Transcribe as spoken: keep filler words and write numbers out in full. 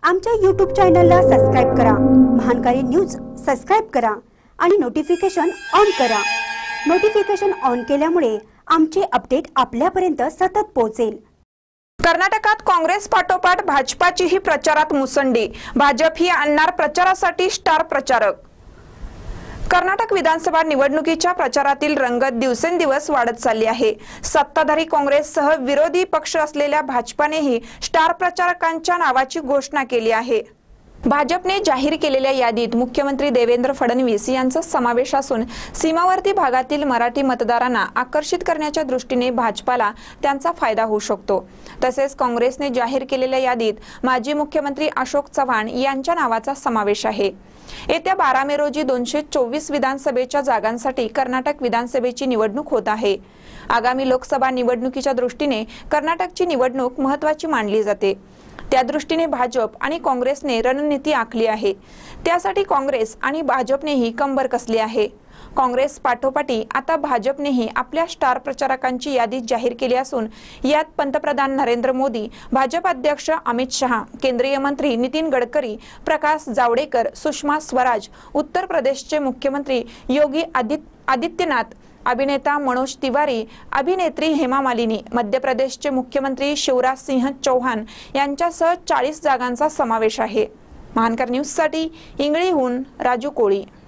आमच्या यूट्यूब चॅनलला सबस्क्राइब करा, महानकारी न्यूज सबस्क्राइब करा आणि नोटिफिकेशन ऑन करा। नोटिफिकेशन ऑन केल्यामुळे आमचे अपडेट आपल्यापर्यंत सतत पोहोचेल। कर्नाटकात काँग्रेस पाठोपाठ भाजपाचीही प्रचारात मुसंडी। भाजप ही आणणार प्रचारासाठी स्टार प्रचारक। कर्नाटक विधानसभा निवडणुकीच्या प्रचारातील रंगत दिवसेंदिवस वाढत चालली आहे। सत्ताधारी काँग्रेससह विरोधी पक्ष असलेल्या भाजपानेही स्टार प्रचारकांच्या नावाची घोषणा केली आहे। भाजपने जाहीर केलेल्या यादीत मुख्यमंत्री देवेंद्र फडणवीस यांचा समावेश असून सीमावर्ती भागातील मराठी मतदारांना आकर्षित करण्याच्या दृष्टीने भाजपाला त्यांचा फायदा होऊ शकतो। तसेच काँग्रेसने जाहीर केलेल्या यादीत माजी मुख्यमंत्री अशोक चव्हाण यांच्या नावाचा समावेश आहे। येत्या बारा मे रोजी दोनशे चोवीस विधानसभेच्या जागांसाठी कर्नाटक विधानसभेची निवडणूक होत आहे। आगामी लोकसभा निवडणुकीच्या दृष्टीने कर्नाटकची निवडणूक महत्त्वाची मानली जाते। त्या दृष्टीने भाजप आणि काँग्रेसने रणनीती आखली आहे। त्यासाठी काँग्रेस आणि भाजपनेही कंबर कसली आहे। काँग्रेस पाठोपाठी आता भाजपनेही आपल्या स्टार प्रचारकांची यादी जाहीर केली असून यात पंतप्रधान नरेंद्र मोदी, भाजप अध्यक्ष अमित शहा, केंद्रीय मंत्री नितीन गडकरी, प्रकाश जावडेकर, सुषमा स्वराज, उत्तर प्रदेशचे मुख्यमंत्री योगी आदित्यनाथ, अभिनेता मनोज तिवारी, अभिनेत्री हेमा मालिनी, मध्य प्रदेशचे मुख्यमंत्री शिवराज सिंह चौहान यांच्यासह चाळीस जागांचा समावेश आहे। महानकर न्यूजसाठी इंगळीहून राजू कोळी।